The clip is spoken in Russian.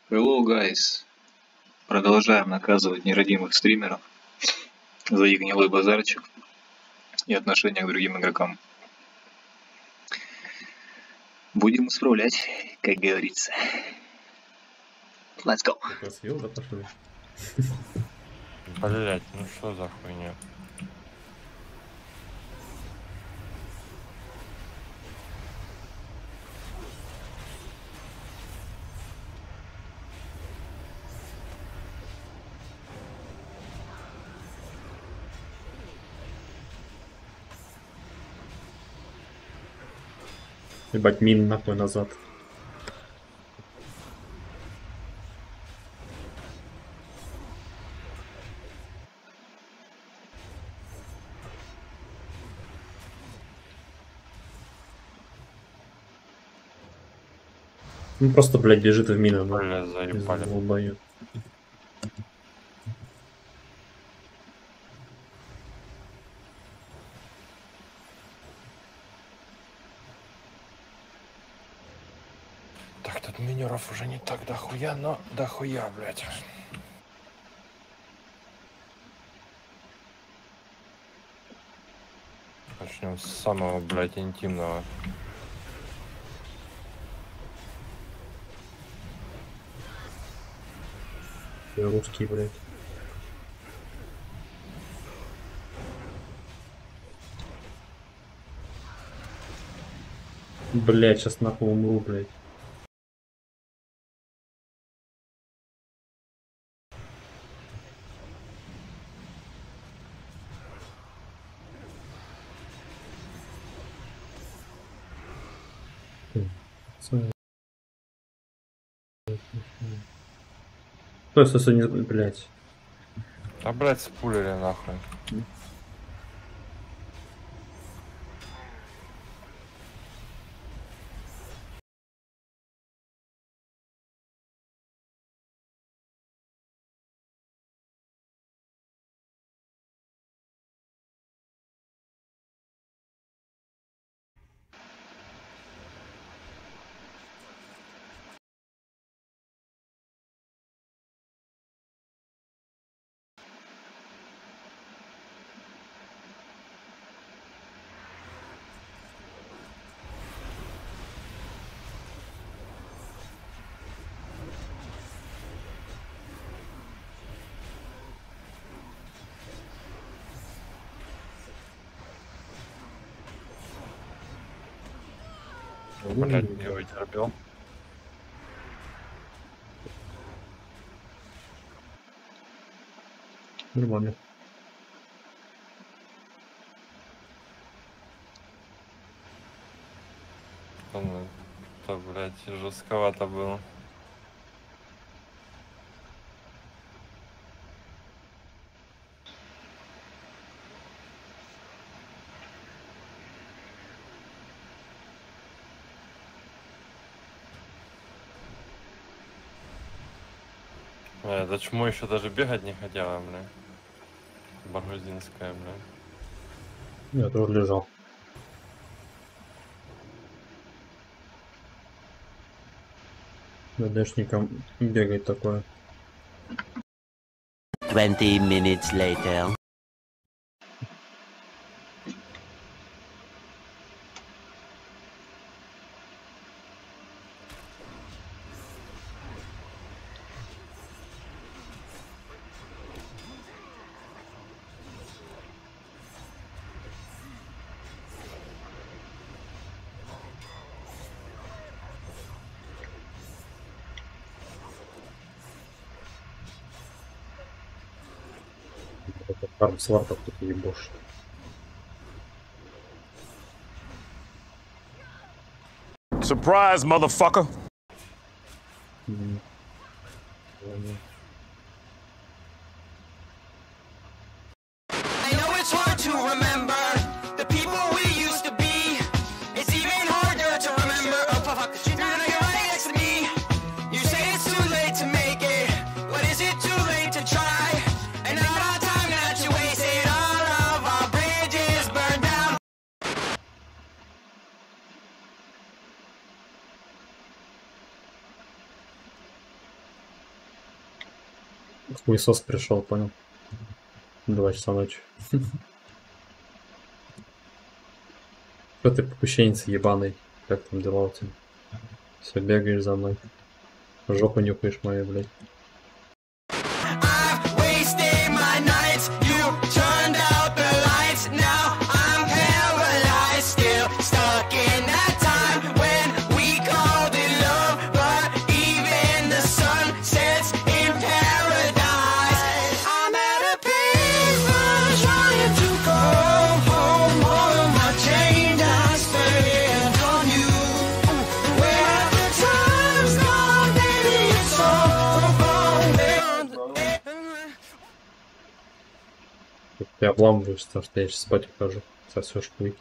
Hello, guys! Продолжаем наказывать нерадимых стримеров за их гнилой базарчик и отношение к другим игрокам. Будем исправлять, как говорится. Let's go! Как вас съел, да, пошли? Блять, ну что за хуйня? Ебать, мин нахуй назад. Ну просто, блядь, бежит в мину, ну. Бля, заебали. Долбоёб. Так, тут минеров уже не так дохуя, но дохуя, блять. Начнем с самого, блять, интимного. Я русский, блядь. Блядь, сейчас нахуй умру, блядь. Стой, не... Блядь. А, блять, спулили нахуй. Блять, не вытерпел. Нормально. Ну, то, блять, жестковато было. Это чмо еще даже бегать не хотела, бля. Баргузинская, бля. Я тоже лежал. ДДшникам бегать такое. 20 minutes later. Фарм сварков тут ебошь. Surprise, motherfucker! I know it's hard to remember the people we used to be. It's even harder to remember. Oh fuck, you're right next to me. You say it's too late to make it, but is it too late to try? And all our time that you wasted, all of our bridges burned down. Хуесос пришел, понял. 2 часа ночи. Что ты попущенец ебаный? Как там дела у тебя? Все бегаешь за мной. Жопу нюхаешь мою, блядь. I've wasted my nights. You turned out the lights. Now I'm paralyzed, still stuck in that time when we called it love. But even the sun sets in paradise. I'm at a payphone trying to go home. All of my change I spent on you. Where have the times gone, baby? It's so wrong. Ты обламываешься, потому что я сейчас спать ухожу. Сосешь хуй.